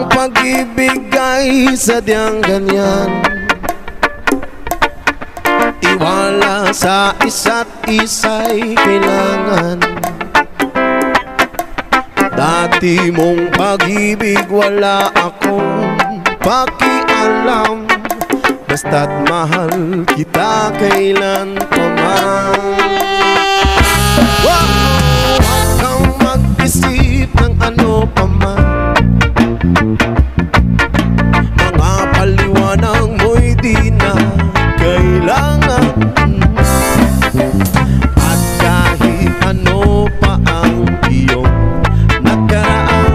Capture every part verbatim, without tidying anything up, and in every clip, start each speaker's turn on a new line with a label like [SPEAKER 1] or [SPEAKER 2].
[SPEAKER 1] Ang pag-ibig ay sadyang ganyan, tiwala sa isa't isa'y kailangan. Dati mong pag-ibig wala akong pakialam, basta't mahal kita kailan pa man. Wow! Huwag kang mag-isip ng ano pa man, mga paliwanag mo'y di na kailangan. At kahit ano pa ang iyong nakaraan,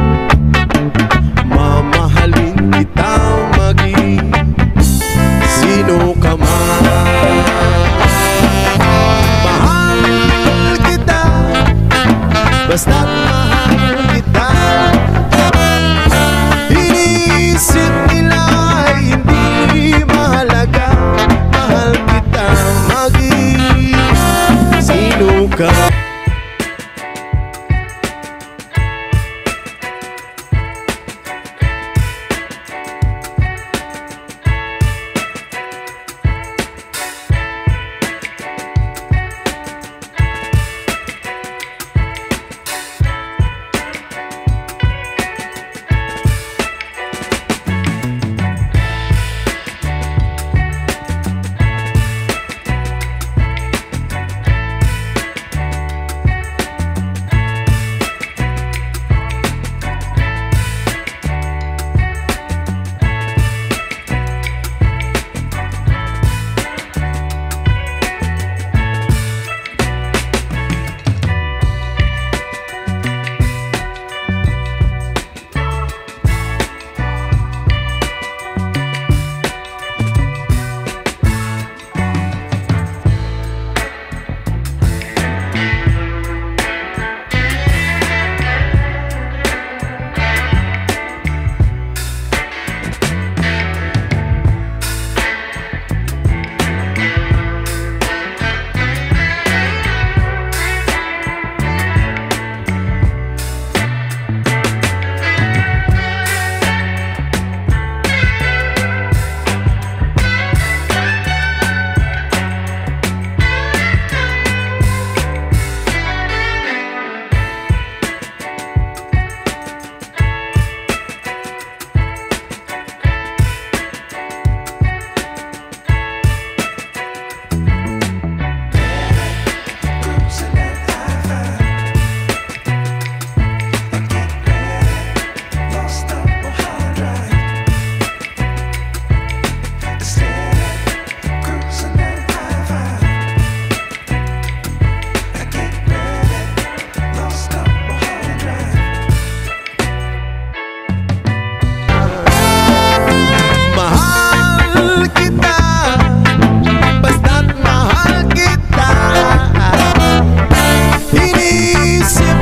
[SPEAKER 1] mamahalin kita maging sino ka man. Mahal kita, basta't mahal kita. Inisip nila hindi mahalaga, mahal kita maging sino ka.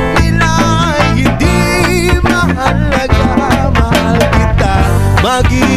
[SPEAKER 1] Lagi